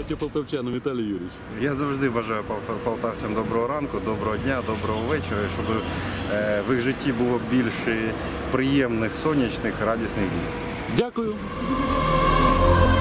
майбутнє полтавчанам, Віталій Юрійович? Я завжди бажаю полтавцям доброго ранку, доброго дня, доброго вечора, щоб в їх житті було більше приємних, сонячних, радісних днів. Дякую.